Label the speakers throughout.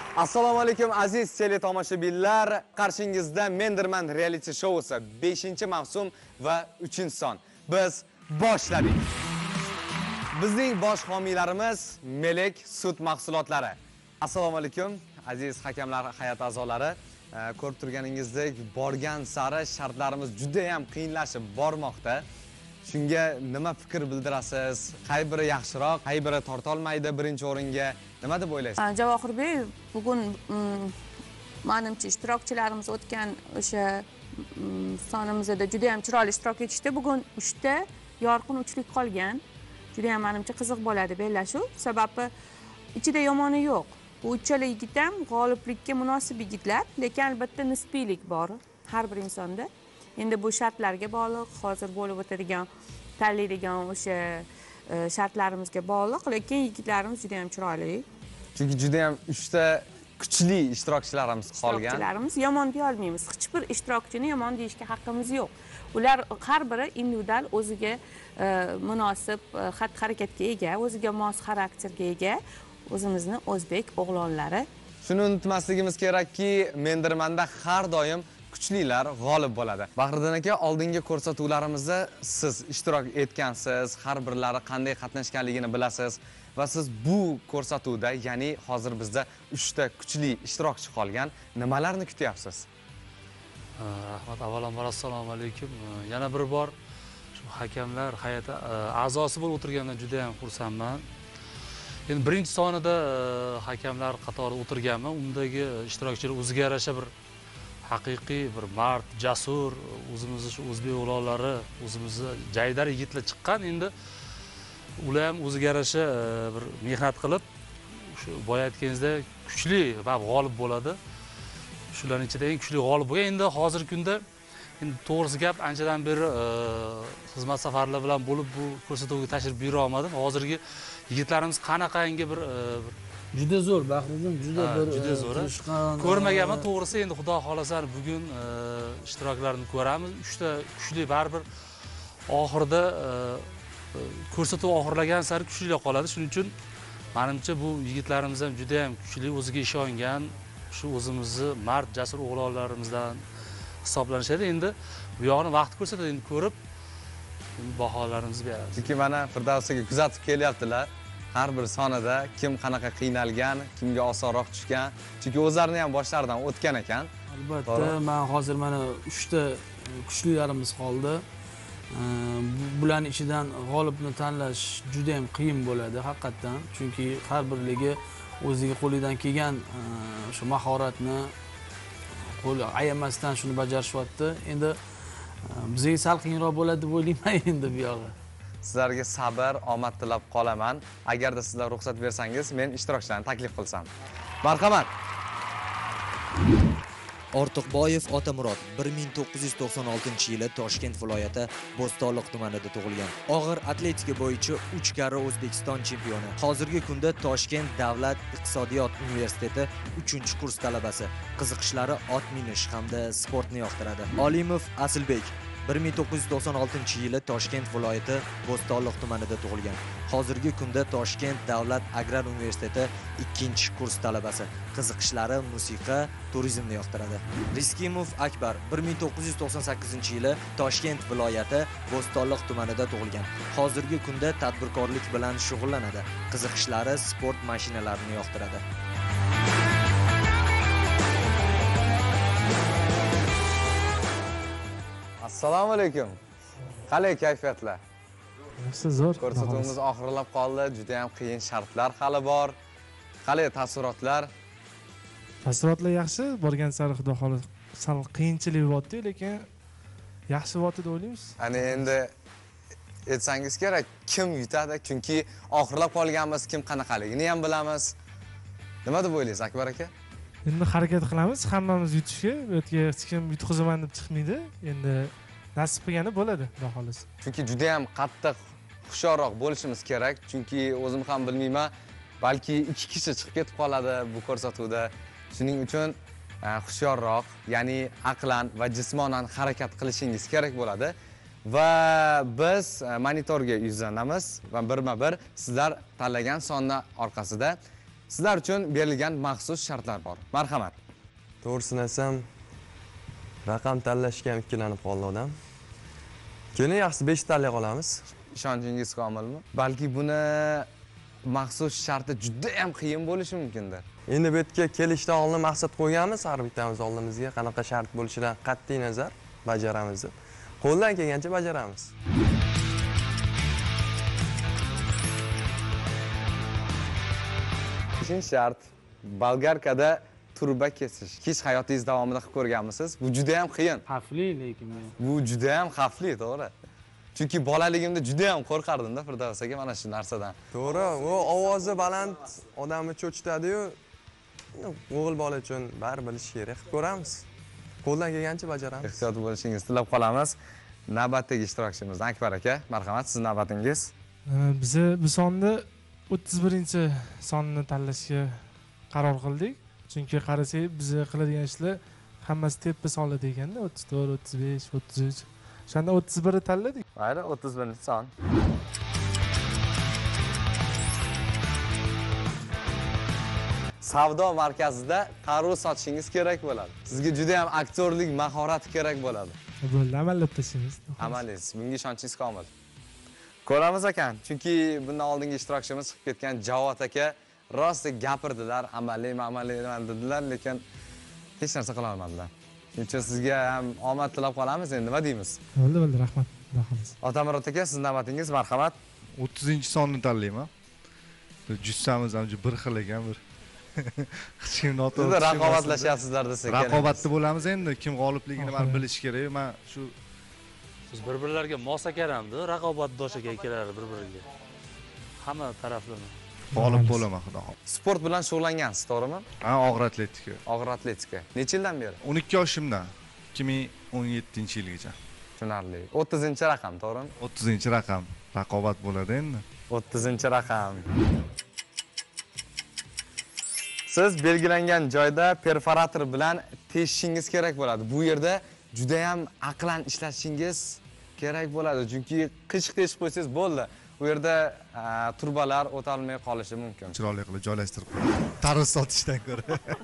Speaker 1: Assalomu alaykum aziz teletomoshabinlar. Qarshingizda Mendirman reality shousi 5-mavsum va 3-son. Biz boshladik. Bizning bosh homiylarimiz Melek sut mahsulotlari. Assalomu alaykum aziz hakamlar, hay'at a'zolari. Ko'rib turganingizdek, borgan sari shartlarimiz juda ham qiyinlashib bormoqda. Shunga nima fikr bildirasiz? Qay biri yaxshiroq, qay biri torta olmaydi birinchi o'ringa? Nima deb o'ylaysiz?
Speaker 2: Javohirbek, bugun menimcha ishtirokchilarimiz o'tgan o'sha sonimizda juda ham chiroyli ishtirok etishdi. Bugun 3 ta yorqin uchlik qolgan. Juda ham menimcha qiziq bo'ladi bellashuv. Sababi ichida yomoni yo'q. Bu uchala yigit ham g'oliblikka munosib yigitlar, lekin albatta nisbiylik bor har bir insonda. Endi bu shartlarga bog'liq, hozir bo'lib o'tadigan tanlaydigan o'sha shartlarimizga bog'liq, lekin yigitlarimiz juda ham chiroyli.
Speaker 1: Chunki juda ham 3 ta kuchli ishtirokchilarimiz qolgan.
Speaker 2: Ishtirokchilarimiz yomon deya olmaymiz. Hech bir ishtirokchini yomon deyishga haqqimiz yo'q. Ular har biri individual o'ziga munosib xatti-harakatga ega, o'ziga mos xarakterga ega o'zimizning o'zbek o'g'lonlari. Shuni
Speaker 1: unutmasligimiz kerakki, Mendirmanda har doim kuchlilar g'olib bo'ladi. Bahriddin aka, oldingi ko'rsatuvlarimizda siz ishtirok etgansiz, har birlari qanday qatnashganligini bilasiz va siz bu ko'rsatuvda, ya'ni hozir bizda 3 ta kuchli ishtirokchi qolgan, nimalarni kutyapsiz?
Speaker 3: Rahmat, avvalambor assalomu alaykum. Yana bir bor shu hakamlar hay'ati a'zosi bo'lib o'tirgandan juda ham xursandman. Endi birinchi sonida hakamlar qatorida o'tirganman. Undagi ishtirokchilar o'ziga yarasha bir haqiqiy bir mard, jasur, o'zimizni shu o'zbek o'g'lonlari, o'zimizni jaydar yigitlar chiqqan. Endi ular ham o'ziga yarasha bir mehnat qilib, shu boya aytganingizdek kuchli va g'olib bo'ladi. Shularning ichida eng kuchli g'olib bo'lgan. Endi hozirgi kunda endi to'g'risi gap, anchadan beri xizmat safarlari bilan bo'lib bu ko'rsatuvga tashrif buyura olmadim. Hozirgi yigitlarimiz qanaqangi bir
Speaker 4: juda zo'r, Bahriddin,
Speaker 3: juda zo'r. Ko'rmaganman to'g'risi, endi xudo xolasa bugun ishtiroklarni ko'ramiz. 3 ta kuchli baribir oxirida ko'rsatuv oxirlagan sari kuchliroq qoladi. Shuning uchun menimcha bu yigitlarimiz ham juda ham kuchli, o'ziga ishongan, shu o'zimizni mard, jasur o'g'lonlarimizdan hisoblanishadi. Endi bu yo'g'ini vaqt ko'rsatadi, endi ko'rib baholarimizni beramiz.
Speaker 1: Chunki mana Firdavsaga kuzatib kelyaptilar. Har bir sonida kim qanaqa qiynalgan, kimga osonroq tushgan. Chunki o'zlarini ham boshlaridan o'tgan ekan.
Speaker 4: Albatta, men hozir mana 3 ta kuchlilarimiz qoldi. Bularning ichidan g'olibni tanlash juda ham qiyin bo'ladi haqiqatan. Chunki har birligi o'ziga qo'lidan kelgan shu mahoratni qo'li ayamasdan shuni bajarishyapti. Endi bizga sal qiyinroq bo'ladi deb o'ylayman endi bu yog'i.
Speaker 1: Sizlarga sabr, omad tilab qolaman. Agarda sizlar ruxsat bersangiz, men ishtirokchilarni taklif qilsam. Marhamat.
Speaker 5: Ortiqboyev Otamurod 1996-yili Toshkent viloyati Bo'stonliq tumanida tug'ilgan. Og'ir atletika bo'yicha 3 karra O'zbekiston chempioni. Hozirgi kunda Toshkent davlat iqtisodiyot universiteti 3-kurs talabasi. Qiziqishlari ot minish hamda sportni yoqtiradi. Olimov Asilbek 1996-yili Toshkent viloyati Bo'stonliq tumanida tug'ilgan. Hozirgi kunda Toshkent davlat agrar universiteti 2-kurs talabasi. Qiziqishlari musiqa, turizmni yoqtiradi. Riskimov Akbar 1998-yili Toshkent viloyati Bo'stonliq tumanida tug'ilgan. Hozirgi kunda tadbirkorlik bilan shug'ullanadi. Qiziqishlari sport mashinalarini yoqtiradi.
Speaker 1: Assalomu alaykum. Qalay kayfiyatlar?
Speaker 4: Zo'r.
Speaker 1: Ko'rsatuvimiz oxirlab qoldi. Juda ham qiyin shartlar hali bor. Qalay taassurotlar?
Speaker 6: Taassurotlar yaxshi. Borgan sari xudo xolos sal qiyinchilik bo'lyapti, lekin yaxshi bo'lyapti deb o'ylaymiz.
Speaker 1: Ana endi aytsangiz kerak, kim yutadi? Chunki oxirlab qolganmiz, kim qanaqaligini ham bilamiz. Nima deb o'ylaysiz, Akbar aka?
Speaker 6: Endi harakat qilamiz, hammamiz yutishga. Bu yerga hech kim yutqizaman deb chiqmaydi. Endi nasib qilgani bo'ladi, xudo xolos.
Speaker 1: Chunki juda ham qattiq hushyorroq bo'lishimiz kerak. Chunki o'zim ham bilmayman, balki 2 kishi chiqib ketib qoladi bu ko'rsatuvda. Shuning uchun hushyorroq, ya'ni aqlan va jismonan harakat qilishingiz kerak bo'ladi. Va biz monitorga yuzlanamiz va birma-bir sizlar tanlagan sonni orqasida Sizlar uchun berilgan maxsus shartlar bor. Marhamat.
Speaker 7: To'g'risini aytsam, raqam tanlashga ham ikkilanib qoldi odam. Keling, yaxshi 5 tanlay qolamiz.
Speaker 1: Ishonchingiz komilmi? Balki buni maxsus sharti juda ham qiyin bo'lishi mumkindir.
Speaker 7: Endi bu yerga kelishdan oldin maqsad qo'yganmiz har bittamiz oldimizga qanaqa shart bo'lishidan qat'iy nazar bajaramiz deb. Qo'ldan kelgancha bajaramiz.
Speaker 1: Beshinchi shart bolgarkada turba kesish. Hech hayotingiz davomida qilib ko'rganmisiz? Bu juda ham qiyin.
Speaker 4: Xavfli lekin
Speaker 1: Bu juda ham xavfli, to'g'ri. Chunki bolaligimda juda ham qo'rqardim-da Firdavs aka mana shu narsadan.
Speaker 7: To'g'ri, u ovozi baland odamni cho'chitadi-yu, o'g'il bola uchun bari bilish kerak. Qilib ko'ramiz. Qo'ldan kelgancha bajaramiz.
Speaker 1: Ehtiyot bo'lishingizni tilab qolamiz. Navbatdagi ishtirokchimiz Akbar aka, marhamat, siz navbatingiz.
Speaker 6: Biza bu sonni 31-sonni tanlashga qaror qildik. Chunki qarasak, biz qiladigan ishlar hammasi teppa sonli deganda 34, 35, 33. O'shanda 31 tanladik.
Speaker 1: Mayli, 31-son. Savdo markazida qaror sotishingiz kerak bo'ladi. Sizga juda ham aktyorlik mahorati kerak bo'ladi.
Speaker 6: Bo'ldi, amallab tashlaymiz.
Speaker 1: Amalingiz, bunga ishonchingiz komil. Ko'ramiz ekan, chunki bundan oldingi ishtirokchimiz chiqib ketgan Javod aka rost gapirdilar, amaliy dedilar, lekin hech narsa qila olmadilar. Shuning uchun sizga ham omad tilab qolamiz, endi nima deymiz?
Speaker 6: Bo'ldi, rahmat. Xudo xohlasa.
Speaker 1: Otamurod aka, siz navbatingiz, marhamat.
Speaker 8: 30-sonni tanlayman. Jussamiz ham bir xil ekan, bir hech kim noto'g'ri.
Speaker 1: Siz raqobatlashyapsizlar desak.
Speaker 8: Raqobatda bo'lamiz endi, kim g'olibligini man bilish kerak. Men shu
Speaker 3: Biz bir-birlarga mos akaramda, raqobatdosh aka kelar bir-biriga. Hamma taraflama.
Speaker 8: g'olib bo'laman, xudo xohlasa.
Speaker 1: Sport bilan shug'ullangansiz, to'g'rimi?
Speaker 8: Ha, og'ir atletika.
Speaker 1: Og'ir atletika. Necha yildan beri?
Speaker 8: 12 yoshimdan 2017-yilgacha.
Speaker 1: Tushunarli. 30-raqam, to'g'rimi?
Speaker 8: 30-raqam raqobat bo'ladi endi.
Speaker 1: 30-raqam. Siz belgilangan joyda perforator bilan teshishingiz kerak bo'ladi. Bu yerda juda ham aqlan ishlatishingiz kerak bo'ladi. Chunki qichiq teshib qo'ysangiz bo'ldi. Bu yerda turbalar o'talmay qolishi mumkin.
Speaker 8: Chiroyli qilib joylashtirib qo'ying. Tarvuz sotishdan ko'ra.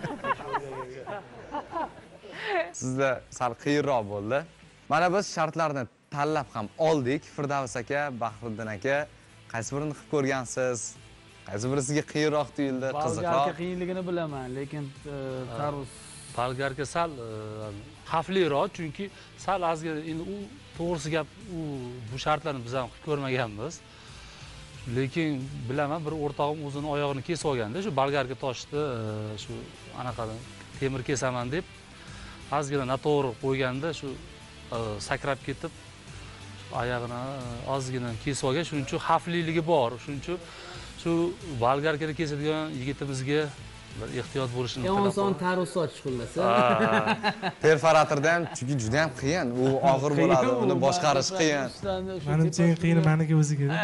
Speaker 1: Sizda sal qiyinroq bo'ldi. Mana biz shartlarni tanlab ham oldik. Firdavs aka, Bahriddin aka, qaysi birini qilib ko'rgansiz? Qaysi biri sizga qiyinroq tuyuldi, qiziqroq?
Speaker 4: Bolgarka qiyinligini bilaman, lekin tarvuz
Speaker 3: Bolgarka sal xavfliroq, chunki sal ozgina endi u to'g'risi gap, bu shartlarni biz ham qilib ko'rmaganmiz. Lekin bilaman, bir o'rtog'im o'zini oyog'ini kesib olganda, shu bolgarka toshni shu anaqadan temir kesaman deb ozgina noto'g'ri qo'yganda shu sakrab ketib oyog'ini ozgina kesib olgan. Shuning uchun xavfliligi bor. Shuning uchun shu bolgarkani kesadigan yigitimizga bir ehtiyot bo'lishini
Speaker 4: yomon son tarvuz sotish xullasa.
Speaker 1: Perforatorda ham chunki juda ham qiyin. U og'ir bo'ladi, uni boshqarish qiyin.
Speaker 6: Menimcha eng qiyini meniki o'ziga.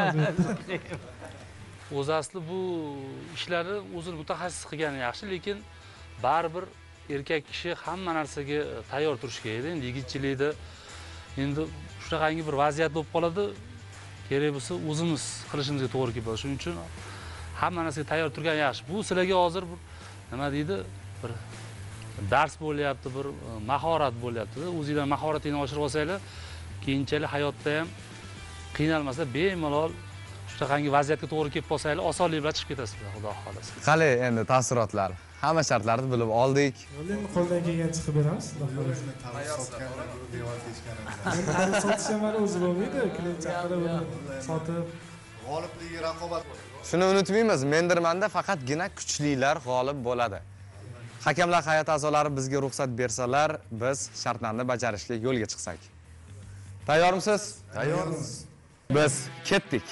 Speaker 3: O'zi asli bu ishlarni o'zini mutaxassis qilgani yaxshi, lekin baribir erkak kishi hamma narsaga tayyor turish kerak. Endi yigitchilikda endi shunaqangi bir vaziyat bo'lib qoladi, kerak bo'lsa o'zimiz qilishimizga to'g'ri keladi. Shuning uchun hamma narsaga tayyor turgan yaxshi. Bu sizlarga hozir bir nima deydi, bir dars bo'lyapti, bir mahorat bo'lyapti. O'zingizdan mahoratingizni oshirib olsanglar, keyinchalik hayotda ham qiynalmasdan bemalol shunaqangi vaziyatga to'g'ri kelib qolsanglar, osonlik bilan chiqib ketasizlar, xudo xolasa.
Speaker 1: Qani endi taassurotlar. Hamma shartlarni bilib oldik.
Speaker 6: Endi qo'ldan kelgancha qilib beramiz. Tarvuz sotish ham o'zi bo'lmaydi. Klient chaqirib sotib
Speaker 8: G'olibligi raqobat.
Speaker 1: Shuni unutmaymiz, mendirmanda faqatgina kuchlilar g'olib bo'ladi. Hakamlar hay'ati a'zolari bizga ruxsat bersalar, biz shartlarni bajarishga yo'lga chiqsak. Tayyormisiz?
Speaker 8: Tayyormiz.
Speaker 1: Biz ketdik.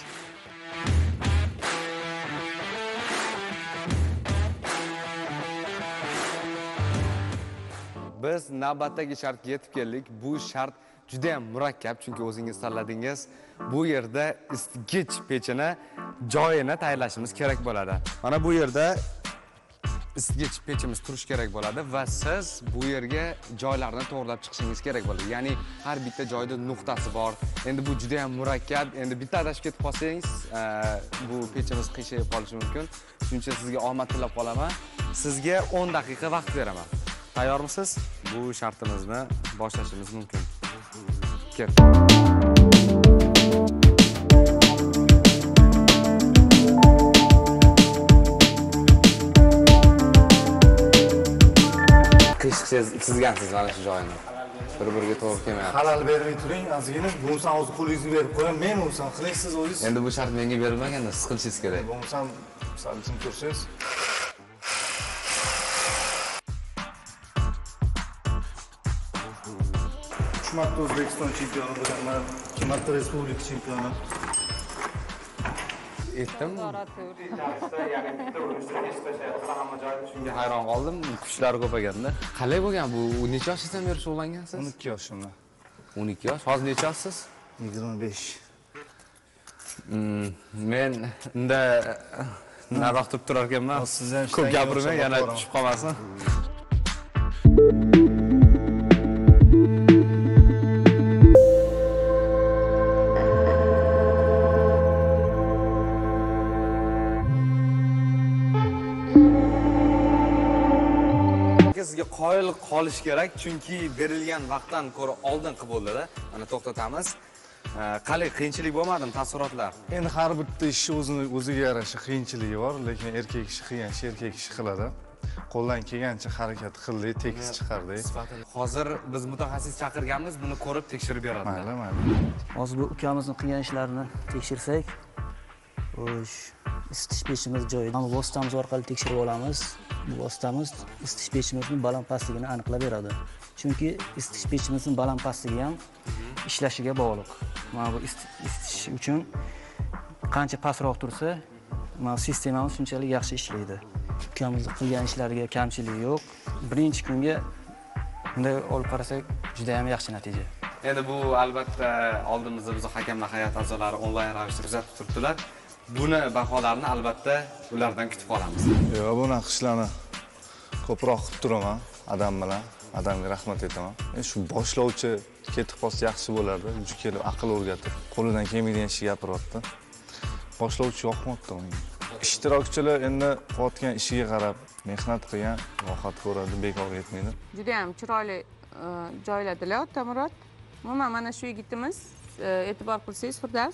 Speaker 1: Biz navbatdagi shartga yetib keldik. Bu shart juda ham murakkab, chunki o'zingiz tanladingiz. Bu yerda isitgich pechini joyini tayyorlashimiz kerak bo'ladi. Mana bu yerda isitgich pechimiz turishi kerak bo'ladi va siz bu yerga joylarni to'g'rilab chiqishingiz kerak bo'ladi. Ya'ni har bitta joyda nuqtasi bor. Endi bu juda ham murakkab. Endi bitta adashib ketib qolsangiz, bu pechimiz qiyshayib qolishi mumkin. Shuning uchun sizga omad tilab qolaman. Sizga 10 daqiqa vaqt beraman. Tayyormisiz? Bu shartimizni boshlashimiz mumkin. Ket. Chizgansiz mana shu joyini. Bir-biriga to'g'ri kelmayapti.
Speaker 8: Halal bermay turing, ozgina. Bo'lmasa hozir qo'lingizni berib qo'yaman. Men bo'lsam qilaysiz o'zingiz.
Speaker 1: Endi bu shart menga berilmaganda siz qilishingiz kerak.
Speaker 8: Bo'lmasam salsim tursangiz. 3 marta O'zbekiston chempioni bo'laman, 2 marta respublika chempioni.
Speaker 1: Etdim. Shunga hayron qoldim. Kuchlari ko'payganda. Qalay bo'lgan bu? Necha yoshingizdan beri shug'ullangansiz?
Speaker 8: 12 yoshimdan.
Speaker 1: 12 yosh. Hozir necha yoshsiz?
Speaker 8: 25.
Speaker 1: Men unda nariroq turib turar ekanman.
Speaker 8: Siz ham
Speaker 1: Ko'p gapirmang, yana tushib qolmasin. Sizga qoyil qolish kerak, chunki berilgan vaqtdan ko'ra oldin qilib bo'ldi-da. Mana to'xtatamiz. Qalay qiyinchilik bo'lmadimi, taassurotlar?
Speaker 8: Endi har bitta ishni o'ziga yarasha qiyinchiligi bor, lekin erkak kishi qilgan ish erkak kishi qiladi. Qo'ldan kelgancha harakat qildik, tekis chiqardik.
Speaker 1: Hozir biz mutaxassis chaqirganmiz, buni ko'rib tekshirib beradilar.
Speaker 8: Mayli.
Speaker 9: Hozir bu ukamizni qilgan ishlarini tekshirsak, isitish pechimiz joyida. Mana vositamiz orqali tekshirib olamiz. Bu vositamiz isitish pechimizning baland pastligini aniqlab beradi. Chunki isitish pechimizning baland pastligi ham ishlashiga bog'liq. Mana bu isitish uchun qancha pastroq tursa, mana sistemamiz shunchalik yaxshi ishlaydi. Ukamizning qilgan ishlariga kamchiligi yo'q. Birinchi kunga bunday olib qarasak, juda ham yaxshi natija.
Speaker 1: Endi bu albatta oldimizda biz hakamlar hay'ati a'zolari onlayn ravishda kuzatib turibdilar. Buni baholarni albatta ulardan kutib qolamiz.
Speaker 8: Yo'q, bunaqa ishlarni ko'proq qilib turaman adam bilan. Adamga rahmat aytaman. Shu boshlovchi ketib qolsa yaxshi bo'lardi. Uch kelib aql o'rgatib, qo'lidan kelmaydigan ishni gapiryapti. Boshlovchi yoqmayapti unga. Ishtirokchilar endi qilayotgan ishiga qarab mehnat qilgan, rohat ko'radi, bekorga ketmaydi.
Speaker 2: Juda ham chiroyli joyladilar Otamurod. Umuman mana shu yigitimiz, e'tibor qilsangiz Firdavs,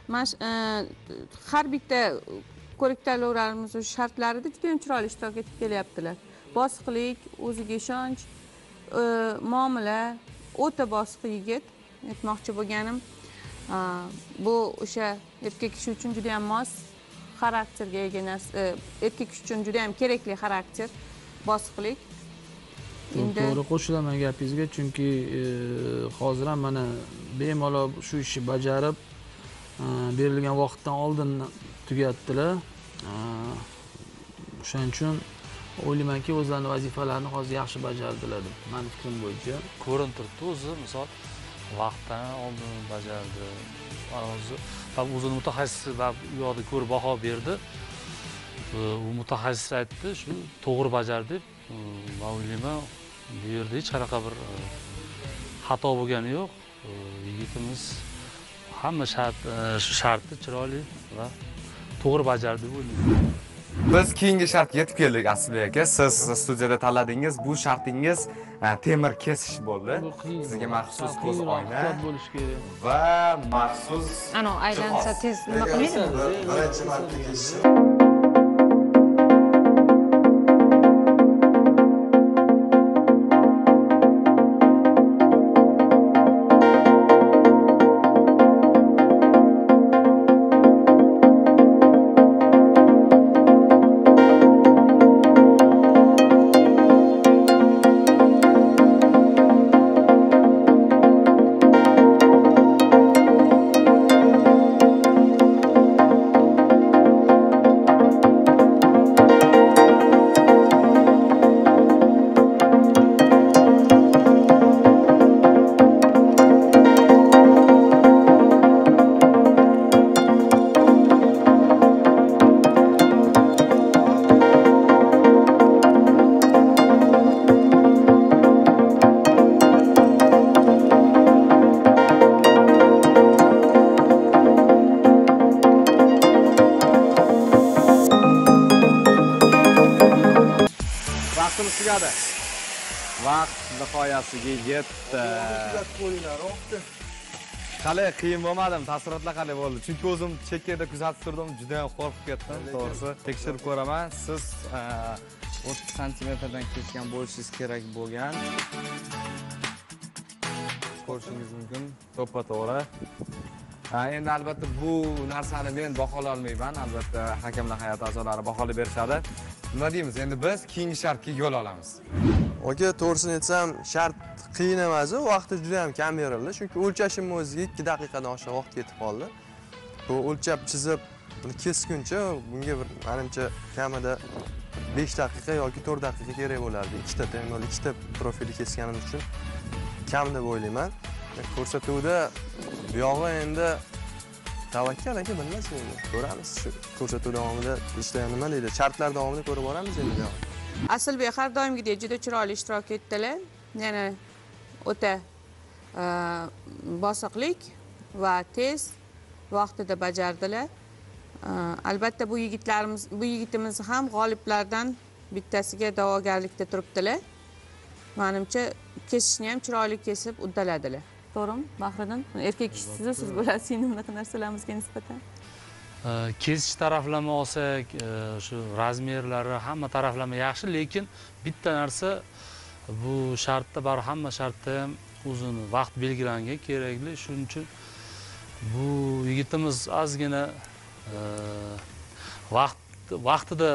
Speaker 2: har bitta ko'rik-tanlovlarimiz shartlarida juda ham chiroyli ishtirok etib kelyaptilar. Bosiqlik, o'ziga ishonch, muomala, o'ta bosiq yigit aytmoqchi bo'lganim. Bu o'sha erkak kishi uchun juda ham mos xarakterga ega narsa, erkak kishi uchun juda ham kerakli xarakter, bosiqlik.
Speaker 4: To'g'ri qo'shilaman gapingizga, chunki hozir ham mana bemalol shu ishni bajarib, berilgan vaqtdan oldin tugatdilar. O'shaning uchun o'ylaymanki, o'zlarining vazifalarini hozir yaxshi bajardilar deb, mening fikrim bo'yicha.
Speaker 3: Ko'rinib turibdi o'zi, misol vaqtdan oldin bajardi. O'zini mutaxassis va u yoqda ko'rib baho berdi. U mutaxassis aytdi, shu to'g'ri bajardi deb. Men o'ylayman, bu yerda hech qanaqa bir xato bo'lgani yo'q. Yigitimiz hamma shartni chiroyli va to'g'ri bajardi deb o'ylayman.
Speaker 1: Biz keyingi shartga yetib keldik Asliy aka. Siz studiyada tanladingiz. Bu shartingiz temir kesish bo'ldi. Sizga maxsus ko'z oyna
Speaker 4: bo'lishi kerak.
Speaker 1: va maxsus
Speaker 10: Ano aylansa tez nima qilmaydimi?
Speaker 7: Birinchi marta kesish.
Speaker 1: vaqtimiz tugadi. Vaqt nihoyasiga yetdi. Qale qiyin bo'lmadimi? Taassurotlar qanday bo'ldi? Chunki o'zim chekkada kuzatib turdim, juda ham qo'rqib ketdim, to'g'risi. Tekshirib ko'raman. Siz 30 santimetrdan kesgan bo'lishingiz kerak bo'lgan. Ko'rishingiz mumkin, to'ppa-to'g'ri. Endi albatta bu narsani men baholay olmayman. Albatta hakamlar hay'ati a'zolari baholab berishadi. Nima deymiz? Endi biz keyingi shartga yo'l olamiz.
Speaker 7: Aka, to'g'risini aytsam, shart qiyin emas, vaqti juda ham kam berildi. Chunki o'lchashimni o'ziga 2 daqiqadan oshiq vaqt ketib qoldi. Bu o'lchab, chizib, buni kesguncha bunga bir menimcha kamida 5 daqiqa yoki 4 daqiqa kerak bo'lardi. Ikkita terminal, ikkita profilni kesganim uchun kam deb o'ylayman. Ko'rsatuvda bu yog'i endi tavakkal aka, bilmasin endi. Ko'ramiz shu ko'rsatuv davomida ishlar nima deydi. Shartlar davomida ko'rib boramiz endi.
Speaker 2: Aslbek har doimgidek juda chiroyli ishtirok etdilar. Yana o'ta bosiqlik va tez vaqtida bajardilar. Albatta bu yigitimiz ham g'oliblardan bittasiga da'vogarlikda turibdilar. Menimcha kesishni ham chiroyli kesib uddaladilar. To'g'rimi, Bahriddin? Erkak kishisiz, siz bilasiz bunaqa narsalarga nisbatan.
Speaker 3: Kesish taraflama olsak, shu razmerlari hamma taraflama yaxshi, lekin bitta narsa bu shartda bor, hamma shartda ham uzun vaqt belgilangan kerakli. Shuning uchun bu yigitimiz ozgina vaqtida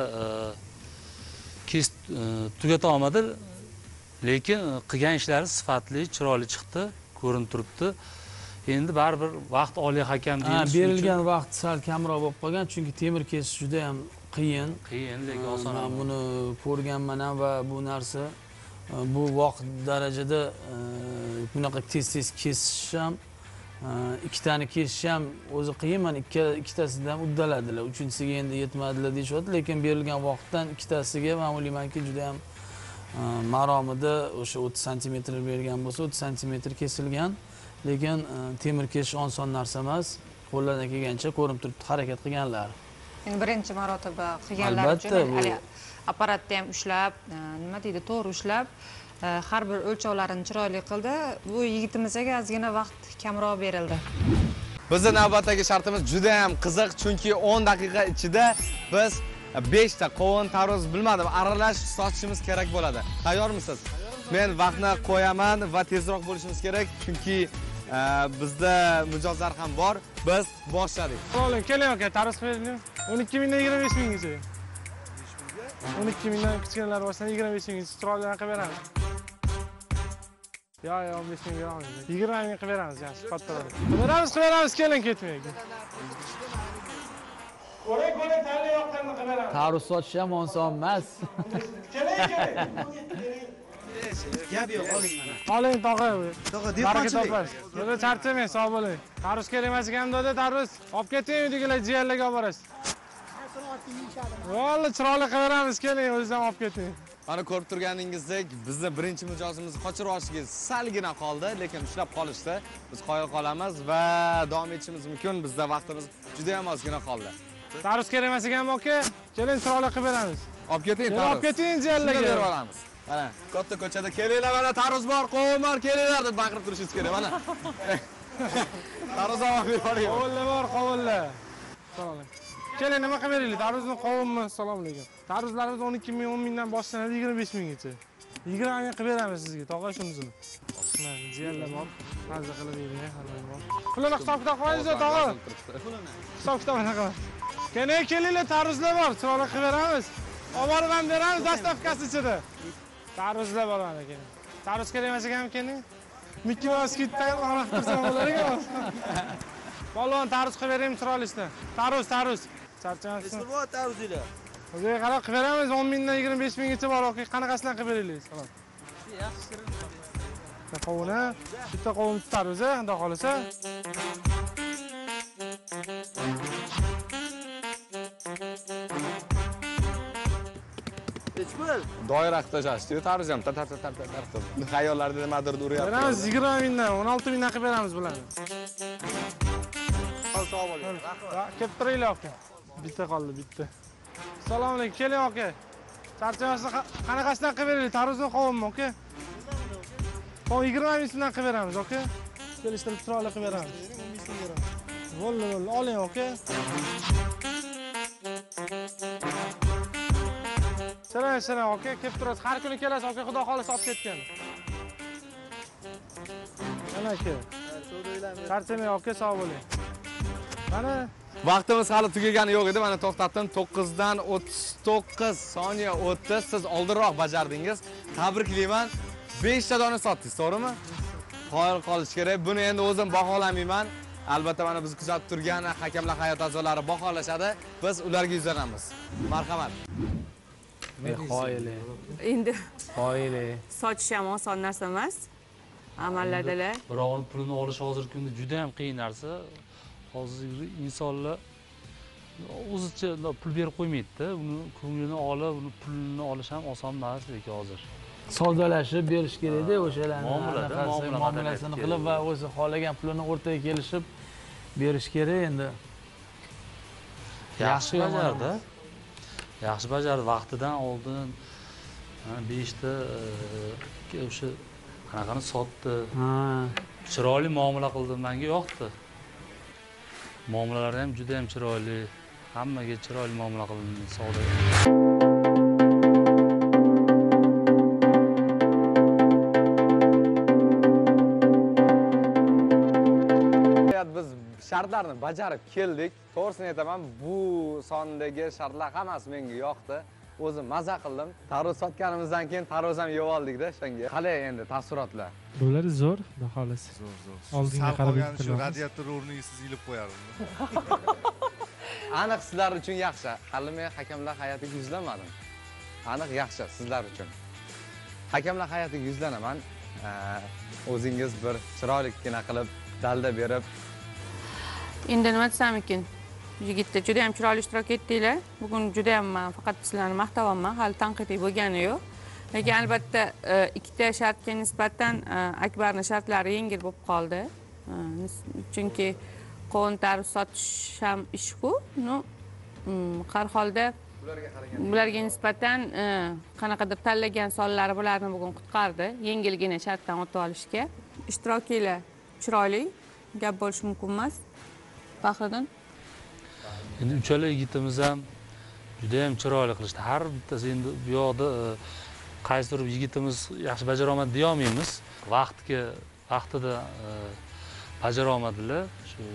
Speaker 3: tugata olmadi, lekin qilgan ishlari sifatli, chiroyli chiqdi, ko'rinib turibdi. Endi baribir vaqt oliy hakam deymiz.
Speaker 4: Berilgan vaqt sal kamroq bo'lib qolgan, chunki temir kesish juda ham qiyin.
Speaker 3: Qiyin, lekin oson.
Speaker 4: Men buni ko'rganman ham va bu narsa bu vaqt darajada bunaqa tez kesish ham, ikkitani kesish ham o'zi qiyin. Men ikkitasini ham uddaladilar. Uchinchisiga endi yetmadilar deyishyapti, lekin berilgan vaqtdan ikkitasiga men o'ylaymanki juda ham maromida o'sha 30 santimetr bergan bo'lsa, 30 santimetr kesilgan. Lekin temir kesish oson narsa emas. Qo'llardan kelgancha ko'rinib turibdi, harakat qilganlar.
Speaker 10: Endi birinchi marotaba qilganlar uchun apparatni ham ushlab, nima deydi, to'g'ri ushlab, har bir o'lchovlarini chiroyli qildi. Bu yigitimizga ozgina vaqt kamroq berildi.
Speaker 1: Bizning navbatdagi shartimiz juda ham qiziq, chunki 10 daqiqa ichida biz 5 ta qovun, tarvuz, bilmadim, aralash sochishimiz kerak bo'ladi. Tayyormisiz? Men vaqtni qo'yaman va tezroq bo'lishimiz kerak, chunki bizda mijozlar ham bor. Biz boshladik.
Speaker 6: Oling, keling aka, tarvuz bering. 12 mingdan 25 minggacha. 12 mingdan kichkinalar bo'lsa 25 minggacha chiroyli qilib beramiz. Yo, 15 ming beramiz. 20 ming qilib beramiz, yaxshi, katta. Qilib beramiz, keling ketmaylik. Ko'ring, tayyor yoqlarni qilib beramiz.
Speaker 4: Tarvuz sochish ham oson emas.
Speaker 6: Keling. Gap yo'q, oling mana. Oling, tog'a. Tog'a, dehqonchilik. Yo'q, charchamang, sog' bo'ling. Tarvuz kerak emas ekan dada, tarvuz. Olib keting, uydagilar jiyanlarga olib borasiz. Vallahi chiroyli qilib beramiz, keling, o'zingiz ham olib keting.
Speaker 1: Mana ko'rib turganingizdek, bizni birinchi mijozimizni qochirib olishga salgina qoldi, lekin ushlab qolishdi. Biz qoyil qolamiz va davom etishimiz mumkin. Bizda vaqtimiz juda ham ozgina qoldi.
Speaker 6: Tarvuz kerak emas ekan, aka. Keling, chiroyli qilib beramiz.
Speaker 1: Olib keting, tarvuz.
Speaker 6: Olib keting, jiyanlarga
Speaker 1: berib olamiz. Mana katta ko'chada kelinglar, mana tarvuz bor, qovun bor, kelinglar deb baqirib turishingiz kerak, mana. Tarvuz olib berib.
Speaker 6: Qovunlar bor, qovunlar. Assalomu alaykum. Keling, nima qilib beraylik? Tarvuzning qovunmi? Assalomu alaykum. Tarvuzlarimiz 12 ming, 10 mingdan boshlanadi, 25 minggacha. 20 ming qilib beramiz sizga, tog'a shunizini. Mana jiyanlar bor, mazza qilib yeylik, hamma bor. Pulini hisob-kitob qo'yingiz, tog'a. Hisob-kitob anaqa. Kelinglar, tarvuzlar bor, chiroyli qilib beramiz. Olib ham beramiz, dastavkasi ichida. Tarvuzlar bor mana keling. Tarvuz kerak emas ekan, keling. Mickey Mouse kitdan qanaqa qilsam bo'lar ekan. Polvon, tarvuz qilib beraymi chiroylisdan? Tarvuz. Charchamaysiz.
Speaker 11: Ismi bor tarvuzinglar.
Speaker 6: O'ziga qarab qilib beramiz, 10 mingdan 25 minggacha bor, aka. Qanaqasidan qilib beraylik? Salom.
Speaker 11: Yaxshi
Speaker 6: bitta qovuni, bitta qovun tarvuzi, xudo xolisa.
Speaker 1: Doira qilishdi, tarvuz ham tar. Xayollarda nimadir uryapti.
Speaker 6: Beramiz 20 mingdan, 16 mingdan qilib beramiz bularni.
Speaker 11: Sog' bo'ling.
Speaker 6: Kelib turinglar aka. Bitta qoldi, bitta. Assalomu alaykum, keling aka. Charchamasdan qanaqasidan qilib beraylik? Tarvuzdan qovunmi, aka? Hop, 20 ming so'mdan qilib beramiz, aka. Kelishtirib chiroyli qilib beramiz. Bo'ldi, oling, aka. Salam, aka. Kelib turasiz. Har kuni kelasiz, aka. Xudo xolisa olib ketgan. Mana aka. Charchamang, aka, sog' bo'ling. Mana
Speaker 1: Vaqtimiz hali tugagani yo'q edi. Mana to'xtatdim. 9 dan 39 soniya o'tdi. Siz oldinroq bajardingiz. Tabriklayman. 5 ta dona sotdingiz, to'g'rimi? Qoyil qolish kerak. Buni endi o'zim baholamayman. Albatta mana biz kuzatib turgan hakamlar hay'at a'zolari baholashadi. Biz ularga yuzlanamiz. Marhamat.
Speaker 4: Qoyili.
Speaker 2: Endi
Speaker 4: Qoyili.
Speaker 2: sochish ham oson narsa emas. Amallardalar.
Speaker 3: Birovni pulini olish hozirgi kunda juda ham qiyin narsa. Hozirgi insonlar o'zicha pul berib qo'ymaydi-da. Uni ko'nglini olib, uni pulini olish ham oson emas lekin hozir.
Speaker 4: Savdolashib berish kerak-da o'shalarni.
Speaker 3: Muomalasini
Speaker 4: Muomalasini qilib va o'zi xohlagan pulini o'rtaga kelishib berish kerak endi.
Speaker 3: Yaxshi bajardi. Yaxshi bajardi. Vaqtidan oldin 5 ta o'sha qanaqani sotdi. Chiroyli muomala qildi, menga yoqdi. Muomalalari ham juda ham chiroyli. Hammaga chiroyli muomala qildi savdo.
Speaker 1: Biz shartlarni bajarib keldik. To'g'risini aytaman, bu sondagi shartlar hammasi menga yoqdi. O'zim maza qildim. Tarvuz sotganimizdan keyin tarvuz ham yeb oldik-da shunga. Qalay endi taassurotlar?
Speaker 6: bular zo'r, baholasi.
Speaker 8: Zo'r.
Speaker 6: Oldinga
Speaker 8: Sal
Speaker 6: qarab
Speaker 8: qolgani shu
Speaker 6: bitiramiz.
Speaker 8: radiator o'rniga siz ilib qo'yardim.
Speaker 1: Aniq sizlar uchun yaxshi. Hali men hakamlar hay'atiga yuzlamadim. Aniq yaxshi sizlar uchun. Hakamlar hay'atiga yuzlanaman. O'zingiz bir chiroylikgina qilib dalda berib.
Speaker 2: Endi nima desam ekan? Yigitlar juda ham chiroyli ishtirok etdinglar. Bugun juda ham men faqat sizlarni maqtayapman. Hali tanqidiy bo'lgani yo'q. Lekin albatta ikkita shartga nisbatan Akbarning shartlari yengil bo'lib qoldi. Chunki qovun tarvuz sotish ham ish-ku. Har holda bularga nisbatan qanaqadir tanlagan sonlari bularni bugun qutqardi. Yengilgina shartdan o'tib olishga. Ishtirokinglar chiroyli, gap bo'lishi mumkin emas. Faxriddin?
Speaker 3: Endi uchala yigitimiz ham juda ham chiroyli qilishdi. Har bittasi endi bu yoqda qaysidir yigitimiz yaxshi bajara olmadi deya olmaymiz. Vaqtida bajara olmadilar.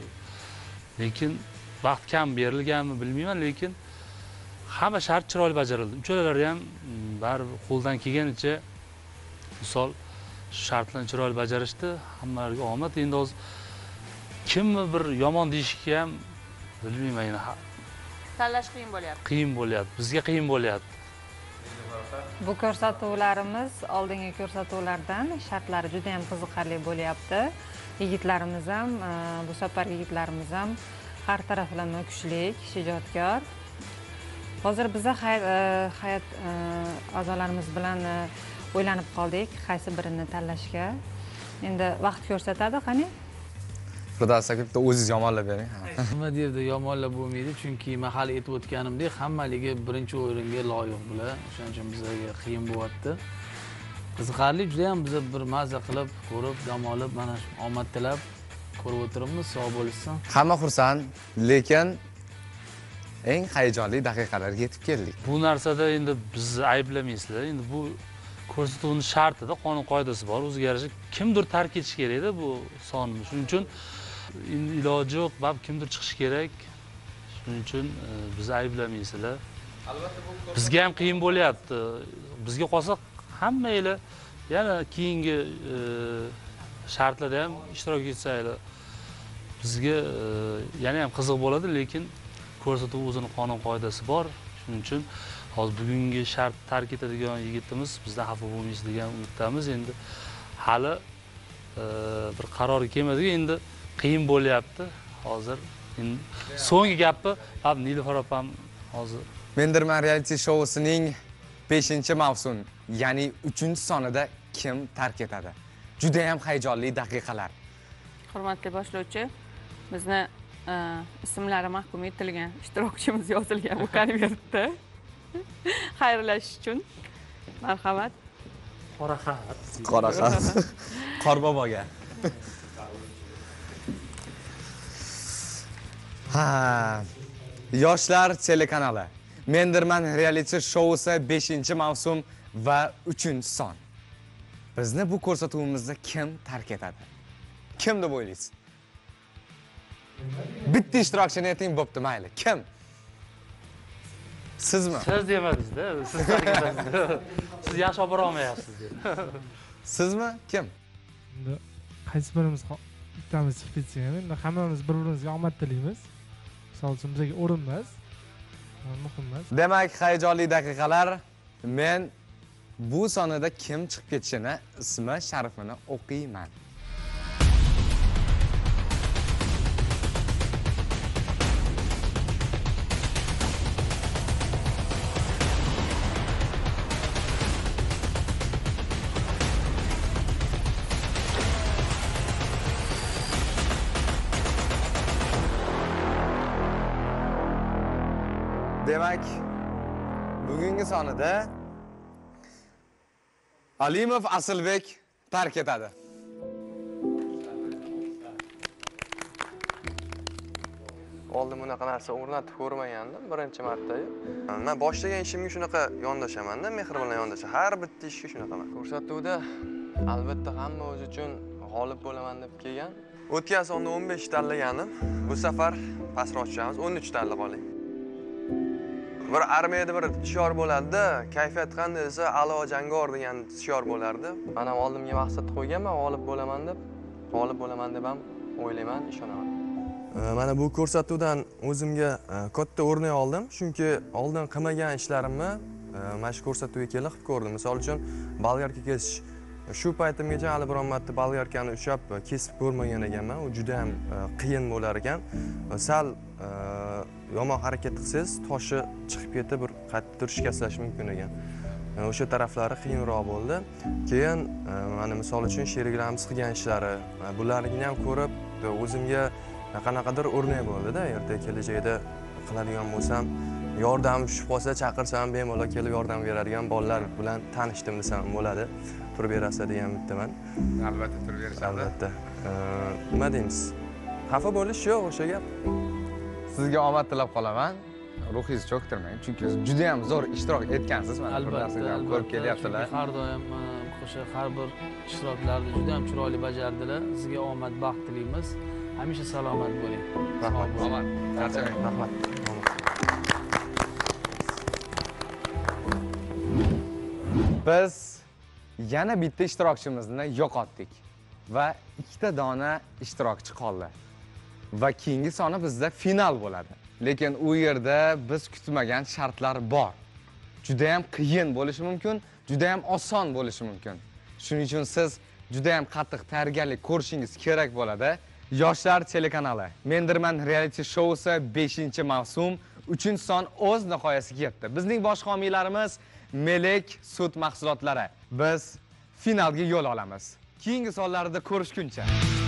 Speaker 3: Lekin vaqt kam berilganmi bilmayman, lekin hamma shart chiroyli bajarildi. Uchalalari ham baribir qo'ldan kelganicha misol shartlarni chiroyli bajarishdi. Hammalarga omad. Endi hozir kimni bir yomon deyishga ham bilmayman yana.
Speaker 2: Tanlash qiyin bo'lyapti.
Speaker 3: Qiyin bo'lyapti. Bizga qiyin bo'lyapti.
Speaker 10: Bu ko'rsatuvlarimiz oldingi ko'rsatuvlardan shartlari juda ham qiziqarli bo'lyapti. Yigitlarimiz ham, bu safar yigitlarimiz ham har taraflama kuchli, shijoatkor. Hozir biza hay'at a'zolarimiz bilan o'ylanib qoldik, qaysi birini tanlashga. Endi vaqt ko'rsatadi, qani?
Speaker 1: Firdavs aka, bitta o'zingiz yomonlab bering.
Speaker 4: Nima derdi, yomonlab bo'lmaydi, chunki men hali aytib o'tganimdek, hammaligi birinchi o'ringa loyiq bular. O'shaning uchun bizga qiyin bo'lyapti. Qiziqarli, juda ham biz bir maza qilib, ko'rib, dam olib, mana shu omad tilab ko'rib o'tiribmiz, sog' bo'lsin.
Speaker 1: Hamma xursand, lekin eng hayajonli daqiqalarga yetib keldik.
Speaker 3: Bu narsada endi bizni ayblamaysizlar. Endi bu ko'rsatuvning shartida qonun qoidasi bor. O'ziga yarasha kimdir tark etish kerak-da bu sonni. Shuning uchun iloji yo'q, kimdir chiqish kerak. Shuning uchun bizni ayblamaysizlar.
Speaker 1: Albatta bu
Speaker 3: bizga ham qiyin bo'lyapti. Bizga qolsa hammanglar yana keyingi shartlarda ham ishtirok etsanglar bizga yana ham qiziq bo'ladi, lekin ko'rsatuv o'zining qonun qoidasi bor. Shuning uchun hozir bugungi shart tark etadigan yigitimiz bizdan xafa bo'lmaysiz degan umiddamiz. Endi hali bir qarorga kelmadik, endi qiyin bo'lyapti. Hozir so'nggi gapi Nilufar opam hozir
Speaker 1: Mendirman reality shousining 5-mavsum, ya'ni 3-sonida kim tark etadi? Juda ham hayajonli daqiqalar.
Speaker 2: Hurmatli boshlovchi, bizni ismlari mahkum etilgan ishtirokchimiz yozilgan bu konvertda. Xayrlashish uchun. Marhamat.
Speaker 3: Qora xat.
Speaker 1: Qora xat. Qorboboga. Ha. Yoshlar telekanali. Mendirman reality shousi 5-mavsum va 3-son. Bizni bu ko'rsatuvimizda kim tark etadi? Kim deb o'ylaysiz? Bitta ishtirokchini ayting, bo'pti, mayli. Kim? Sizmi?
Speaker 3: Siz demadingiz-da, siz tark etasiz. Siz yaxshi olib bora olmayapsiz deb.
Speaker 1: Sizmi? Kim?
Speaker 6: Endi qaysi birimiz ikkitamiz chiqib ketsak ham, endi hammamiz bir-birimizga omad tilaymiz. Misol uchun bizga o'rin emas, muhim emas.
Speaker 1: Demak, hayajonli daqiqalar. Men bu sonida kim chiqib ketishini, ismi, sharifini o'qiyman. Demak, bugungi sonida Alimov Asilbek tark etadi.
Speaker 7: Oldin bunaqa narsa o'rnatib ko'rmagandim birinchi marta. Men boshlagan ishimga shunaqa yondashaman-da, mehr bilan yondashaman. Har bitta ishga shunaqaman. Ko'rsatuvda albatta hamma o'zi uchun g'olib bo'laman deb kelgan. O'tgan sonda 15 tanlagandim. Bu safar pastroq tushamiz, 13 tanlab oling. Bir armiyada bir shior bo'lardi, kayfiyat qanday desa, a'lo jangor degan shior bo'lardi. Men ham oldimga maqsad qo'yganman, g'olib bo'laman deb ham o'ylayman, ishonaman. Mana bu ko'rsatuvdan o'zimga katta o'rnak oldim, chunki oldin qilmagan ishlarimni mana shu ko'rsatuvga kelib qilib ko'rdim. Misol uchun, bolgarka kesish. Shu paytimgacha hali biron marta bolgarkani ushlab kesib ko'rmagan ekanman. U juda ham qiyin bo'lar ekan. Sal yomon harakat qilsangiz, toshi chiqib ketib, bir qattiq shikastlash mumkin ekan. O'sha taraflari qiyinroq bo'ldi. Keyin mana misol uchun sheriklarimiz qilgan ishlari, bularni ham ko'rib, o'zimga qanaqadir o'rnak bo'ldi-da. Erta kelajakda qiladigan bo'lsam, yordam tushib qolsa chaqirsam, bemalol kelib yordam beradigan bolalar bilan tanishdim desam bo'ladi. Turib berasa degan umiddaman.
Speaker 1: Albatta turib berishadi.
Speaker 7: Albatta. Nima deymiz? Xafa bo'lish yo'q, o'sha gap.
Speaker 1: Sizga omad tilab qolaman. Ruhingizni cho'ktirmang, chunki juda ham zo'r ishtirok etgansiz. Mana bu narsani ham ko'rib kelyaptilar.
Speaker 4: Har doim o'sha har bir ishtiroklarda juda ham chiroyli bajardilar. Sizga omad, baxt tilaymiz. Hamisha salomat bo'ling.
Speaker 1: Rahmat. Omad. Charchamang.
Speaker 7: Rahmat.
Speaker 1: Biz yana bitta ishtirokchimizni yo'qotdik va ikkita dona ishtirokchi qoldi. Va keyingi soni bizda final bo'ladi. Lekin u yerda biz kutmagan shartlar bor. Juda ham qiyin bo'lishi mumkin, juda ham oson bo'lishi mumkin. Shuning uchun siz juda ham qattiq tayyorgarlik ko'rishingiz kerak bo'ladi. Yoshlar telekanali Mendirman reality shousi 5-mavsum 3-son o'z nihoyasiga yetdi. Bizning bosh homiylarimiz Melek sut mahsulotlari. Biz finalga yo'l olamiz. Keyingi sonlarda ko'rishguncha